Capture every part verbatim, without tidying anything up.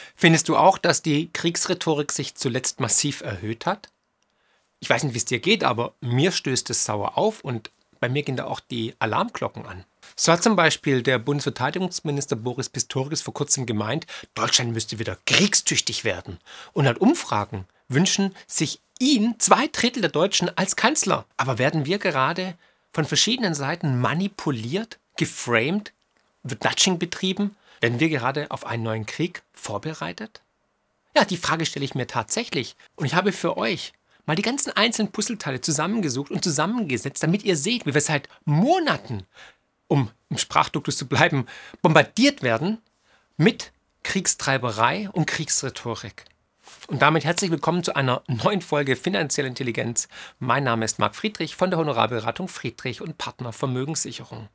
Findest du auch, dass die Kriegsrhetorik sich zuletzt massiv erhöht hat? Ich weiß nicht, wie es dir geht, aber mir stößt es sauer auf und bei mir gehen da auch die Alarmglocken an. So hat zum Beispiel der Bundesverteidigungsminister Boris Pistorius vor kurzem gemeint, Deutschland müsste wieder kriegstüchtig werden. Und laut Umfragen wünschen sich ihn zwei Drittel der Deutschen als Kanzler. Aber werden wir gerade von verschiedenen Seiten manipuliert, geframed, wird Nudging betrieben? Werden wir gerade auf einen neuen Krieg vorbereitet? Ja, die Frage stelle ich mir tatsächlich. Und ich habe für euch mal die ganzen einzelnen Puzzleteile zusammengesucht und zusammengesetzt, damit ihr seht, wie wir seit Monaten, um im Sprachduktus zu bleiben, bombardiert werden mit Kriegstreiberei und Kriegsrhetorik. Und damit herzlich willkommen zu einer neuen Folge Finanzielle Intelligenz. Mein Name ist Marc Friedrich von der Honorarberatung Friedrich und Partner Vermögenssicherung.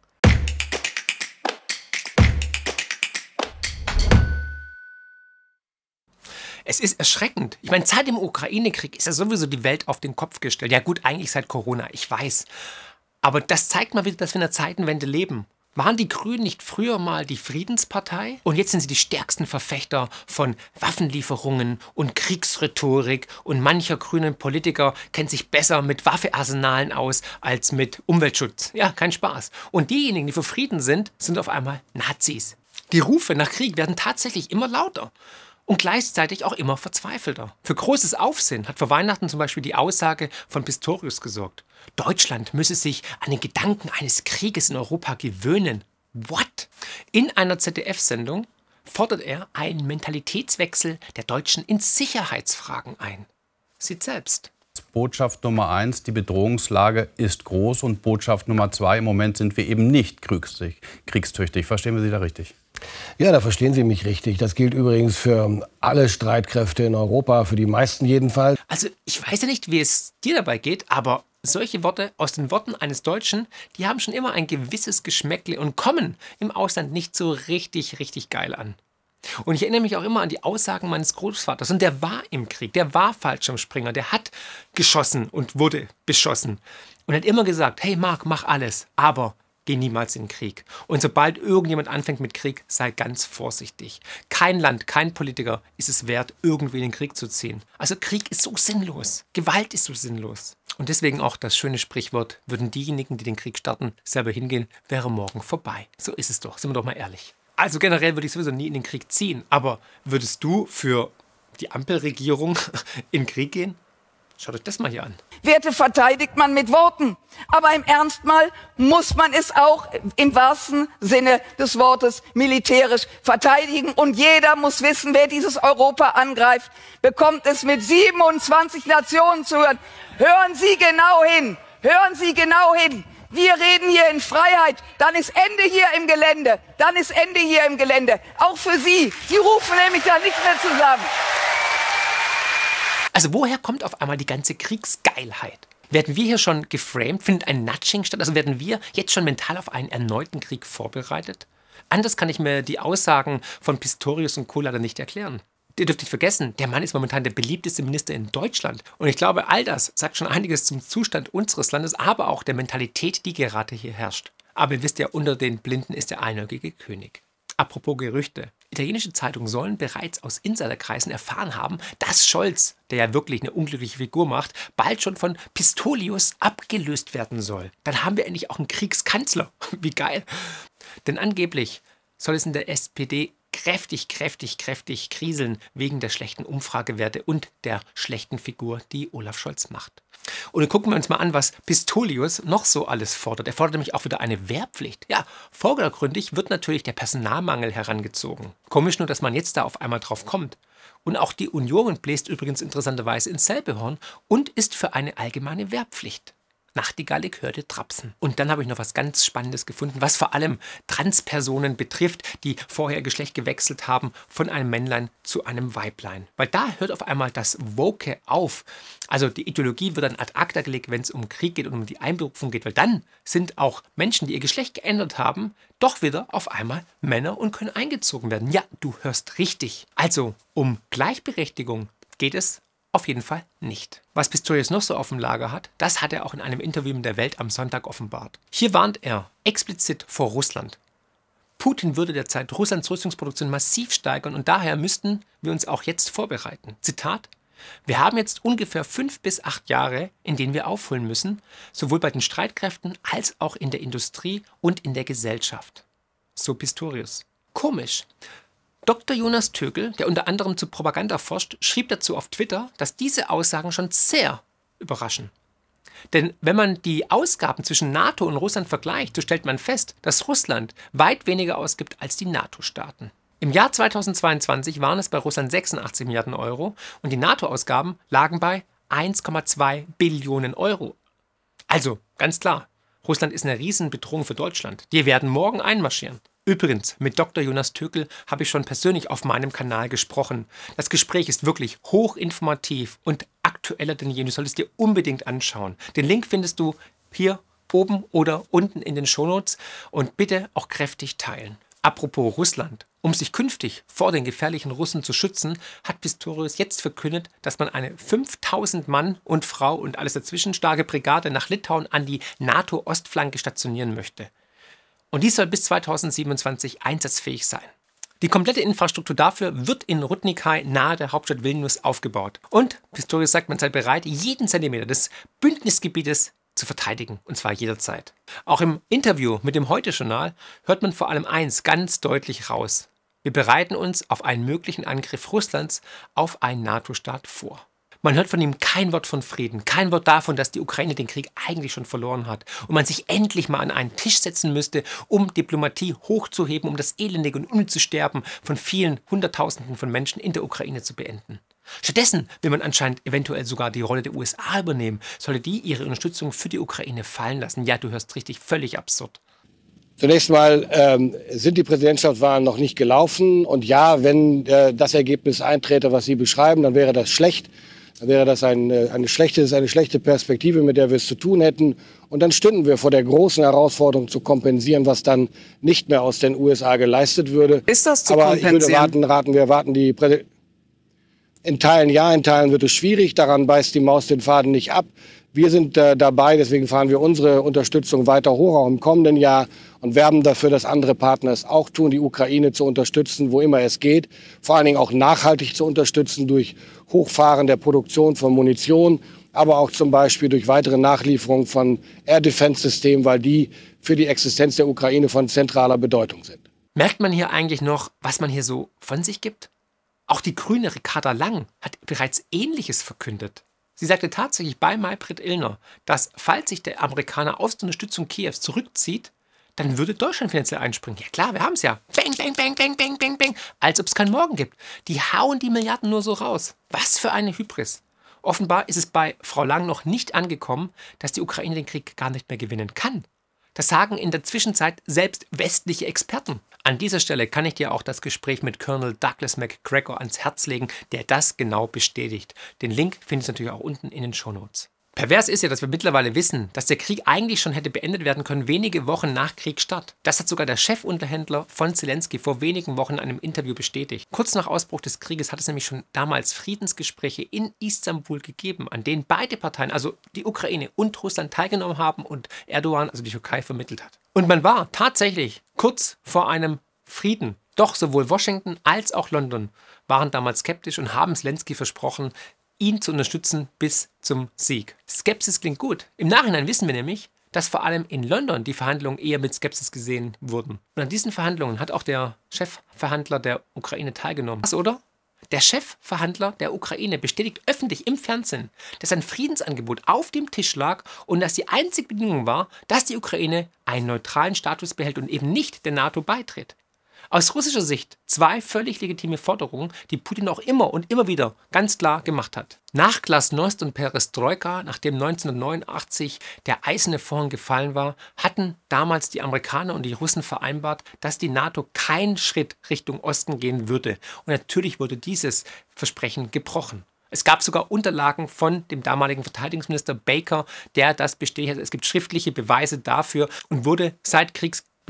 Es ist erschreckend. Ich meine, seit dem Ukraine-Krieg ist ja sowieso die Welt auf den Kopf gestellt. Ja gut, eigentlich seit Corona, ich weiß. Aber das zeigt mal wieder, dass wir in einer Zeitenwende leben. Waren die Grünen nicht früher mal die Friedenspartei? Und jetzt sind sie die stärksten Verfechter von Waffenlieferungen und Kriegsrhetorik. Und mancher grünen Politiker kennt sich besser mit Waffenarsenalen aus als mit Umweltschutz. Ja, kein Spaß. Und diejenigen, die für Frieden sind, sind auf einmal Nazis. Die Rufe nach Krieg werden tatsächlich immer lauter. Und gleichzeitig auch immer verzweifelter. Für großes Aufsehen hat vor Weihnachten zum Beispiel die Aussage von Pistorius gesorgt. Deutschland müsse sich an den Gedanken eines Krieges in Europa gewöhnen. What? In einer Z D F-Sendung fordert er einen Mentalitätswechsel der Deutschen in Sicherheitsfragen ein. Sieht selbst. Botschaft Nummer eins, die Bedrohungslage ist groß. Und Botschaft Nummer zwei, im Moment sind wir eben nicht kriegstüchtig. Verstehen wir Sie da richtig? Ja, da verstehen Sie mich richtig. Das gilt übrigens für alle Streitkräfte in Europa, für die meisten jedenfalls. Also ich weiß ja nicht, wie es dir dabei geht, aber solche Worte aus den Worten eines Deutschen, die haben schon immer ein gewisses Geschmäckle und kommen im Ausland nicht so richtig, richtig geil an. Und ich erinnere mich auch immer an die Aussagen meines Großvaters. Und der war im Krieg, der war Fallschirmspringer, der hat geschossen und wurde beschossen. Und hat immer gesagt, hey Marc, mach alles, aber geh niemals in den Krieg. Und sobald irgendjemand anfängt mit Krieg, sei ganz vorsichtig. Kein Land, kein Politiker ist es wert, irgendwie in den Krieg zu ziehen. Also Krieg ist so sinnlos. Gewalt ist so sinnlos. Und deswegen auch das schöne Sprichwort, würden diejenigen, die den Krieg starten, selber hingehen, wäre morgen vorbei. So ist es doch, sind wir doch mal ehrlich. Also generell würde ich sowieso nie in den Krieg ziehen. Aber würdest du für die Ampelregierung in den Krieg gehen? Schaut euch das mal hier an. Werte verteidigt man mit Worten. Aber im Ernst mal muss man es auch im wahrsten Sinne des Wortes militärisch verteidigen. Und jeder muss wissen, wer dieses Europa angreift, bekommt es mit siebenundzwanzig Nationen zu hören. Hören Sie genau hin. Hören Sie genau hin. Wir reden hier in Freiheit, dann ist Ende hier im Gelände. Dann ist Ende hier im Gelände. Auch für Sie. Sie rufen nämlich da nicht mehr zusammen. Also woher kommt auf einmal die ganze Kriegsgeilheit? Werden wir hier schon geframed? Findet ein Nudging statt? Also werden wir jetzt schon mental auf einen erneuten Krieg vorbereitet? Anders kann ich mir die Aussagen von Pistorius und Co. leider nicht erklären. Ihr dürft nicht vergessen, der Mann ist momentan der beliebteste Minister in Deutschland. Und ich glaube, all das sagt schon einiges zum Zustand unseres Landes, aber auch der Mentalität, die gerade hier herrscht. Aber ihr wisst ja, unter den Blinden ist der einäugige König. Apropos Gerüchte. Italienische Zeitungen sollen bereits aus Insiderkreisen erfahren haben, dass Scholz, der ja wirklich eine unglückliche Figur macht, bald schon von Pistorius abgelöst werden soll. Dann haben wir endlich auch einen Kriegskanzler. Wie geil. Denn angeblich soll es in der S P D kräftig, kräftig, kräftig kriseln wegen der schlechten Umfragewerte und der schlechten Figur, die Olaf Scholz macht. Und dann gucken wir uns mal an, was Pistorius noch so alles fordert. Er fordert nämlich auch wieder eine Wehrpflicht. Ja, vordergründig wird natürlich der Personalmangel herangezogen. Komisch nur, dass man jetzt da auf einmal drauf kommt. Und auch die Union bläst übrigens interessanterweise ins selbe Horn und ist für eine allgemeine Wehrpflicht. Nachtigallig hörte Trapsen. Und dann habe ich noch was ganz Spannendes gefunden, was vor allem Transpersonen betrifft, die vorher Geschlecht gewechselt haben von einem Männlein zu einem Weiblein. Weil da hört auf einmal das Woke auf. Also die Ideologie wird dann ad acta gelegt, wenn es um Krieg geht und um die Einberufung geht. Weil dann sind auch Menschen, die ihr Geschlecht geändert haben, doch wieder auf einmal Männer und können eingezogen werden. Ja, du hörst richtig. Also um Gleichberechtigung geht es auf jeden Fall nicht. Was Pistorius noch so auf dem Lager hat, das hat er auch in einem Interview mit der Welt am Sonntag offenbart. Hier warnt er explizit vor Russland. Putin würde derzeit Russlands Rüstungsproduktion massiv steigern und daher müssten wir uns auch jetzt vorbereiten. Zitat: Wir haben jetzt ungefähr fünf bis acht Jahre, in denen wir aufholen müssen, sowohl bei den Streitkräften als auch in der Industrie und in der Gesellschaft. So Pistorius. Komisch. Doktor Jonas Tögel, der unter anderem zu Propaganda forscht, schrieb dazu auf Twitter, dass diese Aussagen schon sehr überraschen. Denn wenn man die Ausgaben zwischen NATO und Russland vergleicht, so stellt man fest, dass Russland weit weniger ausgibt als die NATO-Staaten. Im Jahr zweitausendzweiundzwanzig waren es bei Russland sechsundachtzig Milliarden Euro und die NATO-Ausgaben lagen bei eins Komma zwei Billionen Euro. Also, ganz klar, Russland ist eine Riesenbedrohung für Deutschland. Die werden morgen einmarschieren. Übrigens, mit Doktor Jonas Tögel habe ich schon persönlich auf meinem Kanal gesprochen. Das Gespräch ist wirklich hochinformativ und aktueller denn je. Du solltest dir unbedingt anschauen. Den Link findest du hier oben oder unten in den Shownotes und bitte auch kräftig teilen. Apropos Russland. Um sich künftig vor den gefährlichen Russen zu schützen, hat Pistorius jetzt verkündet, dass man eine fünftausend Mann und Frau und alles dazwischen starke Brigade nach Litauen an die NATO-Ostflanke stationieren möchte. Und dies soll bis zweitausendsiebenundzwanzig einsatzfähig sein. Die komplette Infrastruktur dafür wird in Rudnikai nahe der Hauptstadt Vilnius aufgebaut. Und Pistorius sagt, man sei bereit, jeden Zentimeter des Bündnisgebietes zu verteidigen, und zwar jederzeit. Auch im Interview mit dem Heute-Journal hört man vor allem eins ganz deutlich raus. Wir bereiten uns auf einen möglichen Angriff Russlands auf einen NATO-Staat vor. Man hört von ihm kein Wort von Frieden, kein Wort davon, dass die Ukraine den Krieg eigentlich schon verloren hat und man sich endlich mal an einen Tisch setzen müsste, um Diplomatie hochzuheben, um das elendige und unnütze Sterben von vielen Hunderttausenden von Menschen in der Ukraine zu beenden. Stattdessen will man anscheinend eventuell sogar die Rolle der U S A übernehmen, sollte die ihre Unterstützung für die Ukraine fallen lassen. Ja, du hörst richtig, völlig absurd. Zunächst mal ähm, sind die Präsidentschaftswahlen noch nicht gelaufen. Und ja, wenn äh, das Ergebnis einträte, was Sie beschreiben, dann wäre das schlecht. Dann wäre das ein, eine, schlechte, eine schlechte Perspektive, mit der wir es zu tun hätten. Und dann stünden wir vor der großen Herausforderung zu kompensieren, was dann nicht mehr aus den U S A geleistet würde. Ist das zu Aber kompensieren? ich würde warten, raten, wir warten die Prä In Teilen ja, in Teilen wird es schwierig. Daran beißt die Maus den Faden nicht ab. Wir sind äh, dabei, deswegen fahren wir unsere Unterstützung weiter hoch, auch im kommenden Jahr, und werben dafür, dass andere Partner es auch tun, die Ukraine zu unterstützen, wo immer es geht. Vor allen Dingen auch nachhaltig zu unterstützen durch Hochfahren der Produktion von Munition, aber auch zum Beispiel durch weitere Nachlieferung von Air-Defense-Systemen, weil die für die Existenz der Ukraine von zentraler Bedeutung sind. Merkt man hier eigentlich noch, was man hier so von sich gibt? Auch die grüne Ricarda Lang hat bereits Ähnliches verkündet. Sie sagte tatsächlich bei Maybrit Illner, dass, falls sich der Amerikaner aus der Unterstützung Kiews zurückzieht, dann würde Deutschland finanziell einspringen. Ja klar, wir haben es ja. Bang, bang, bang, bang, bang, bang, bang. Als ob es keinen Morgen gibt. Die hauen die Milliarden nur so raus. Was für eine Hybris. Offenbar ist es bei Frau Lang noch nicht angekommen, dass die Ukraine den Krieg gar nicht mehr gewinnen kann. Das sagen in der Zwischenzeit selbst westliche Experten. An dieser Stelle kann ich dir auch das Gespräch mit Colonel Douglas McGregor ans Herz legen, der das genau bestätigt. Den Link findest du natürlich auch unten in den Shownotes. Pervers ist ja, dass wir mittlerweile wissen, dass der Krieg eigentlich schon hätte beendet werden können, wenige Wochen nach Kriegsstart. Das hat sogar der Chefunterhändler von Zelensky vor wenigen Wochen in einem Interview bestätigt. Kurz nach Ausbruch des Krieges hat es nämlich schon damals Friedensgespräche in Istanbul gegeben, an denen beide Parteien, also die Ukraine und Russland, teilgenommen haben und Erdogan, also die Türkei, vermittelt hat. Und man war tatsächlich kurz vor einem Frieden. Doch sowohl Washington als auch London waren damals skeptisch und haben Zelensky versprochen, ihn zu unterstützen bis zum Sieg. Skepsis klingt gut. Im Nachhinein wissen wir nämlich, dass vor allem in London die Verhandlungen eher mit Skepsis gesehen wurden. Und an diesen Verhandlungen hat auch der Chefverhandler der Ukraine teilgenommen. Was, oder? Der Chefverhandler der Ukraine bestätigt öffentlich im Fernsehen, dass ein Friedensangebot auf dem Tisch lag und dass die einzige Bedingung war, dass die Ukraine einen neutralen Status behält und eben nicht der NATO beitritt. Aus russischer Sicht zwei völlig legitime Forderungen, die Putin auch immer und immer wieder ganz klar gemacht hat. Nach Glasnost und Perestroika, nachdem neunzehnhundertneunundachtzig der eiserne Vorhang gefallen war, hatten damals die Amerikaner und die Russen vereinbart, dass die NATO keinen Schritt Richtung Osten gehen würde. Und natürlich wurde dieses Versprechen gebrochen. Es gab sogar Unterlagen von dem damaligen Verteidigungsminister Baker, der das bestätigt hat. Es gibt schriftliche Beweise dafür und wurde seit Kriegsbeginn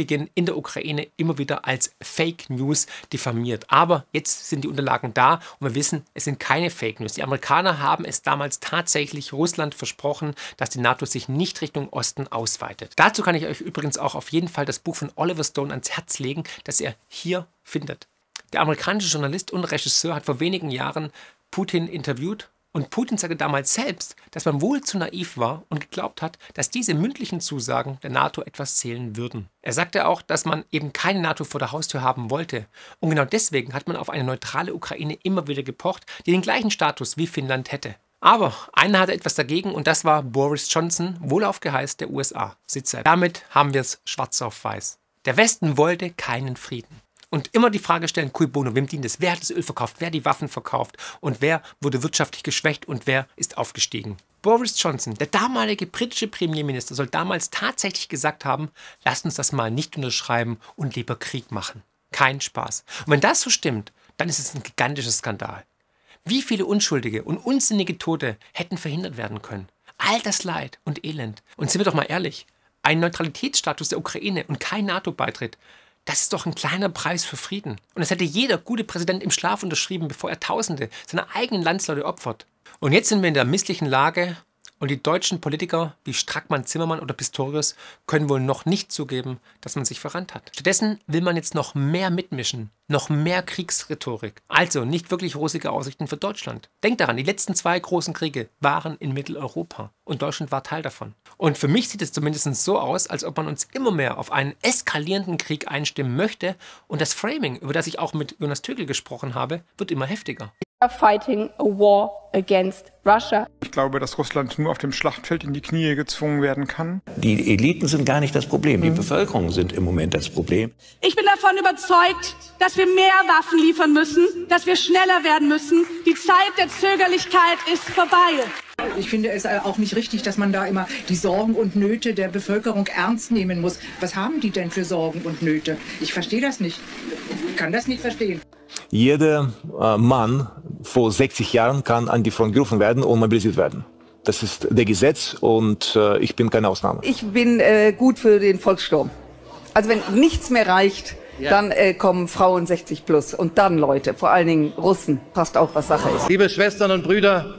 Kriegsbeginn in der Ukraine immer wieder als Fake News diffamiert. Aber jetzt sind die Unterlagen da und wir wissen, es sind keine Fake News. Die Amerikaner haben es damals tatsächlich Russland versprochen, dass die NATO sich nicht Richtung Osten ausweitet. Dazu kann ich euch übrigens auch auf jeden Fall das Buch von Oliver Stone ans Herz legen, das ihr hier findet. Der amerikanische Journalist und Regisseur hat vor wenigen Jahren Putin interviewt. Und Putin sagte damals selbst, dass man wohl zu naiv war und geglaubt hat, dass diese mündlichen Zusagen der NATO etwas zählen würden. Er sagte auch, dass man eben keine NATO vor der Haustür haben wollte. Und genau deswegen hat man auf eine neutrale Ukraine immer wieder gepocht, die den gleichen Status wie Finnland hätte. Aber einer hatte etwas dagegen und das war Boris Johnson, wohlauf geheißt der U S A-Sitzer. Damit haben wir es schwarz auf weiß. Der Westen wollte keinen Frieden. Und immer die Frage stellen, cui bono, wem dient es? Wer hat das Öl verkauft? Wer hat die Waffen verkauft? Und wer wurde wirtschaftlich geschwächt und wer ist aufgestiegen? Boris Johnson, der damalige britische Premierminister, soll damals tatsächlich gesagt haben, lasst uns das mal nicht unterschreiben und lieber Krieg machen. Kein Spaß. Und wenn das so stimmt, dann ist es ein gigantischer Skandal. Wie viele unschuldige und unsinnige Tote hätten verhindert werden können? All das Leid und Elend. Und sind wir doch mal ehrlich, ein Neutralitätsstatus der Ukraine und kein NATO-Beitritt, das ist doch ein kleiner Preis für Frieden. Und das hätte jeder gute Präsident im Schlaf unterschrieben, bevor er Tausende seiner eigenen Landsleute opfert. Und jetzt sind wir in der misslichen Lage und die deutschen Politiker wie Strackmann, Zimmermann oder Pistorius können wohl noch nicht zugeben, dass man sich verrannt hat. Stattdessen will man jetzt noch mehr mitmischen, noch mehr Kriegsrhetorik. Also nicht wirklich rosige Aussichten für Deutschland. Denkt daran, die letzten zwei großen Kriege waren in Mitteleuropa und Deutschland war Teil davon. Und für mich sieht es zumindest so aus, als ob man uns immer mehr auf einen eskalierenden Krieg einstimmen möchte und das Framing, über das ich auch mit Jonas Tögel gesprochen habe, wird immer heftiger. Fighting a war against Russia. Ich glaube, dass Russland nur auf dem Schlachtfeld in die Knie gezwungen werden kann. Die Eliten sind gar nicht das Problem, die mhm. Bevölkerung sind im Moment das Problem. Ich bin davon überzeugt, dass wir mehr Waffen liefern müssen, dass wir schneller werden müssen. Die Zeit der Zögerlichkeit ist vorbei. Ich finde es auch nicht richtig, dass man da immer die Sorgen und Nöte der Bevölkerung ernst nehmen muss. Was haben die denn für Sorgen und Nöte? Ich verstehe das nicht. Ich kann das nicht verstehen. Jeder äh, Mann vor sechzig Jahren kann an die Front gerufen werden und mobilisiert werden. Das ist der Gesetz und äh, ich bin keine Ausnahme. Ich bin äh, gut für den Volkssturm. Also wenn nichts mehr reicht, ja. dann äh, kommen Frauen sechzig plus. Und dann, Leute, vor allen Dingen Russen, passt auf, was Sache ist. Liebe Schwestern und Brüder,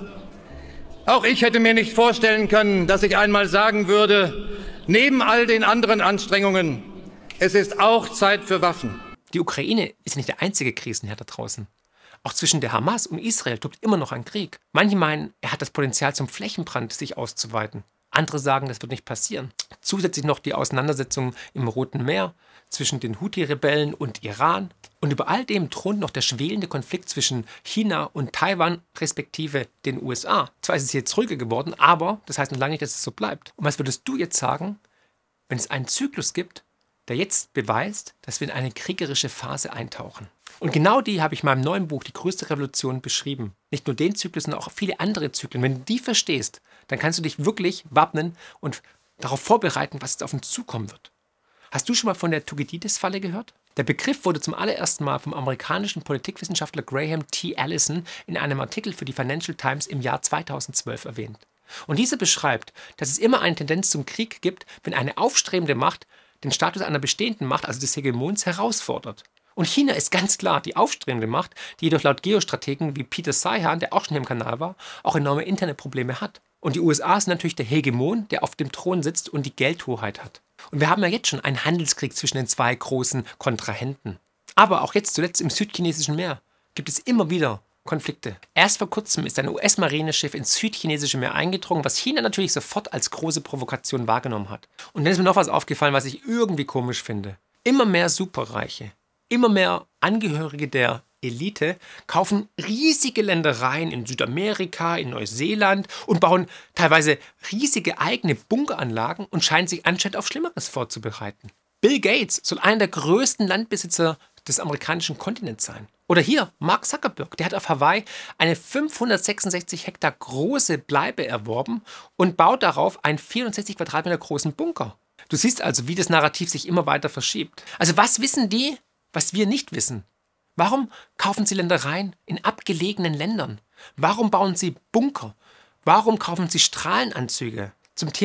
auch ich hätte mir nicht vorstellen können, dass ich einmal sagen würde, neben all den anderen Anstrengungen, es ist auch Zeit für Waffen. Die Ukraine ist nicht der einzige Krisenherd da draußen. Auch zwischen der Hamas und Israel tobt immer noch ein Krieg. Manche meinen, er hat das Potenzial zum Flächenbrand, sich auszuweiten. Andere sagen, das wird nicht passieren. Zusätzlich noch die Auseinandersetzungen im Roten Meer zwischen den Houthi-Rebellen und Iran. Und über all dem thront noch der schwelende Konflikt zwischen China und Taiwan respektive den U S A. Zwar ist es jetzt ruhiger geworden, aber das heißt noch lange nicht, dass es so bleibt. Und was würdest du jetzt sagen, wenn es einen Zyklus gibt, der jetzt beweist, dass wir in eine kriegerische Phase eintauchen? Und genau die habe ich in meinem neuen Buch, Die größte Revolution, beschrieben. Nicht nur den Zyklus, sondern auch viele andere Zyklen. Wenn du die verstehst, dann kannst du dich wirklich wappnen und darauf vorbereiten, was jetzt auf uns zukommen wird. Hast du schon mal von der Thukydides-Falle gehört? Der Begriff wurde zum allerersten Mal vom amerikanischen Politikwissenschaftler Graham T. Allison in einem Artikel für die Financial Times im Jahr zweitausendzwölf erwähnt. Und dieser beschreibt, dass es immer eine Tendenz zum Krieg gibt, wenn eine aufstrebende Macht den Status einer bestehenden Macht, also des Hegemons, herausfordert. Und China ist ganz klar die aufstrebende Macht, die jedoch laut Geostrategen wie Peter Seihan, der auch schon im Kanal war, auch enorme interne Probleme hat. Und die U S A sind natürlich der Hegemon, der auf dem Thron sitzt und die Geldhoheit hat. Und wir haben ja jetzt schon einen Handelskrieg zwischen den zwei großen Kontrahenten. Aber auch jetzt zuletzt im südchinesischen Meer gibt es immer wieder Konflikte. Erst vor kurzem ist ein U S-Marineschiff ins südchinesische Meer eingedrungen, was China natürlich sofort als große Provokation wahrgenommen hat. Und dann ist mir noch was aufgefallen, was ich irgendwie komisch finde. Immer mehr Superreiche, immer mehr Angehörige der Elite kaufen riesige Ländereien in Südamerika, in Neuseeland und bauen teilweise riesige eigene Bunkeranlagen und scheinen sich anscheinend auf Schlimmeres vorzubereiten. Bill Gates soll einer der größten Landbesitzer des amerikanischen Kontinents sein. Oder hier, Mark Zuckerberg, der hat auf Hawaii eine fünfhundertsechsundsechzig Hektar große Bleibe erworben und baut darauf einen vierundsechzig Quadratmeter großen Bunker. Du siehst also, wie das Narrativ sich immer weiter verschiebt. Also was wissen die, was wir nicht wissen? Warum kaufen sie Ländereien in abgelegenen Ländern? Warum bauen sie Bunker? Warum kaufen sie Strahlenanzüge? Zum Thema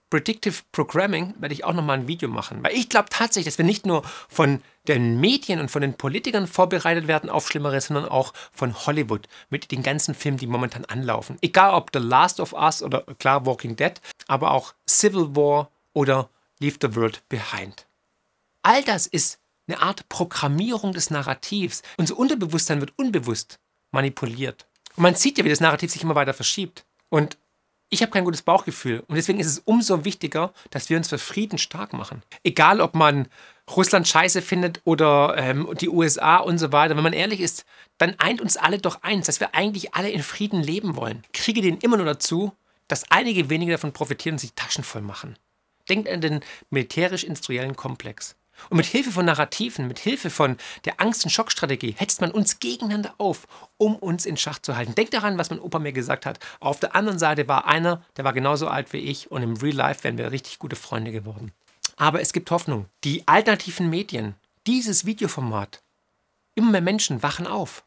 Predictive Programming werde ich auch nochmal ein Video machen, weil ich glaube tatsächlich, dass wir nicht nur von den Medien und von den Politikern vorbereitet werden auf Schlimmeres, sondern auch von Hollywood mit den ganzen Filmen, die momentan anlaufen. Egal ob The Last of Us oder klar Walking Dead, aber auch Civil War oder Leave the World Behind. All das ist eine Art Programmierung des Narrativs. Unser Unterbewusstsein wird unbewusst manipuliert. Und man sieht ja, wie das Narrativ sich immer weiter verschiebt. Und ich habe kein gutes Bauchgefühl. Und deswegen ist es umso wichtiger, dass wir uns für Frieden stark machen. Egal, ob man Russland scheiße findet oder ähm, die U S A und so weiter. Wenn man ehrlich ist, dann eint uns alle doch eins, dass wir eigentlich alle in Frieden leben wollen. Kriege den immer nur dazu, dass einige wenige davon profitieren und sich Taschen voll machen. Denkt an den militärisch-industriellen Komplex. Und mit Hilfe von Narrativen, mit Hilfe von der Angst- und Schockstrategie hetzt man uns gegeneinander auf, um uns in Schach zu halten. Denkt daran, was mein Opa mir gesagt hat. Auf der anderen Seite war einer, der war genauso alt wie ich und im Real Life wären wir richtig gute Freunde geworden. Aber es gibt Hoffnung. Die alternativen Medien, dieses Videoformat, immer mehr Menschen wachen auf.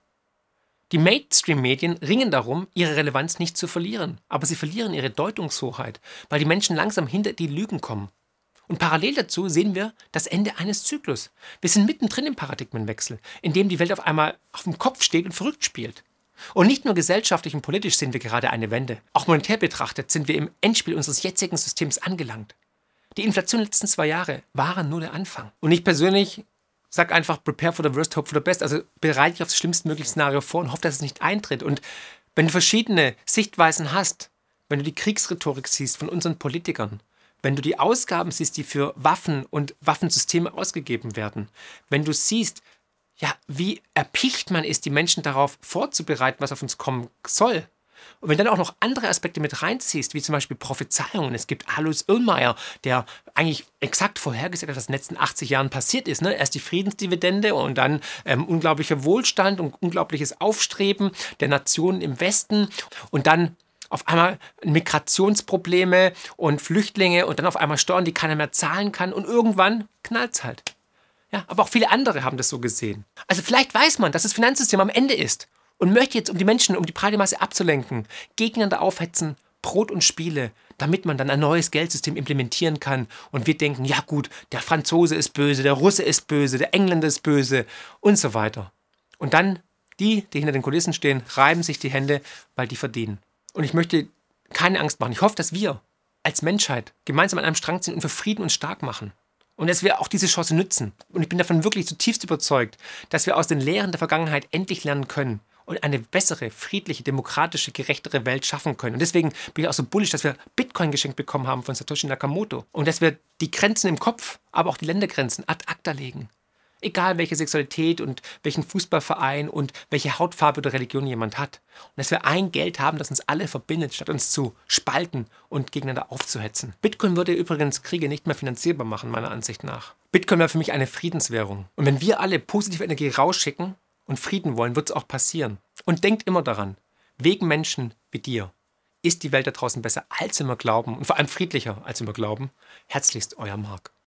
Die Mainstream-Medien ringen darum, ihre Relevanz nicht zu verlieren. Aber sie verlieren ihre Deutungshoheit, weil die Menschen langsam hinter die Lügen kommen. Und parallel dazu sehen wir das Ende eines Zyklus. Wir sind mittendrin im Paradigmenwechsel, in dem die Welt auf einmal auf dem Kopf steht und verrückt spielt. Und nicht nur gesellschaftlich und politisch sehen wir gerade eine Wende. Auch monetär betrachtet sind wir im Endspiel unseres jetzigen Systems angelangt. Die Inflation der letzten zwei Jahre waren nur der Anfang. Und ich persönlich sage einfach, prepare for the worst, hope for the best. Also bereite dich auf das schlimmstmögliche Szenario vor und hoffe, dass es nicht eintritt. Und wenn du verschiedene Sichtweisen hast, wenn du die Kriegsrhetorik siehst von unseren Politikern, wenn du die Ausgaben siehst, die für Waffen und Waffensysteme ausgegeben werden, wenn du siehst, ja, wie erpicht man ist, die Menschen darauf vorzubereiten, was auf uns kommen soll. Und wenn dann auch noch andere Aspekte mit reinziehst, wie zum Beispiel Prophezeiungen. Es gibt Alois Irlmeier, der eigentlich exakt vorhergesagt hat, was in den letzten achtzig Jahren passiert ist. Ne? Erst die Friedensdividende und dann ähm, unglaublicher Wohlstand und unglaubliches Aufstreben der Nationen im Westen und dann auf einmal Migrationsprobleme und Flüchtlinge und dann auf einmal Steuern, die keiner mehr zahlen kann und irgendwann knallt's halt. Ja, aber auch viele andere haben das so gesehen. Also vielleicht weiß man, dass das Finanzsystem am Ende ist und möchte jetzt, um die Menschen, um die breite Masse abzulenken, gegeneinander aufhetzen, Brot und Spiele, damit man dann ein neues Geldsystem implementieren kann und wir denken, ja gut, der Franzose ist böse, der Russe ist böse, der Engländer ist böse und so weiter. Und dann die, die hinter den Kulissen stehen, reiben sich die Hände, weil die verdienen. Und ich möchte keine Angst machen. Ich hoffe, dass wir als Menschheit gemeinsam an einem Strang ziehen und für Frieden uns stark machen. Und dass wir auch diese Chance nützen. Und ich bin davon wirklich zutiefst überzeugt, dass wir aus den Lehren der Vergangenheit endlich lernen können und eine bessere, friedliche, demokratische, gerechtere Welt schaffen können. Und deswegen bin ich auch so bullisch, dass wir Bitcoin geschenkt bekommen haben von Satoshi Nakamoto. Und dass wir die Grenzen im Kopf, aber auch die Ländergrenzen ad acta legen. Egal welche Sexualität und welchen Fußballverein und welche Hautfarbe oder Religion jemand hat. Und dass wir ein Geld haben, das uns alle verbindet, statt uns zu spalten und gegeneinander aufzuhetzen. Bitcoin würde übrigens Kriege nicht mehr finanzierbar machen, meiner Ansicht nach. Bitcoin wäre für mich eine Friedenswährung. Und wenn wir alle positive Energie rausschicken und Frieden wollen, wird es auch passieren. Und denkt immer daran, wegen Menschen wie dir ist die Welt da draußen besser, als wir glauben und vor allem friedlicher, als wir glauben. Herzlichst, euer Marc.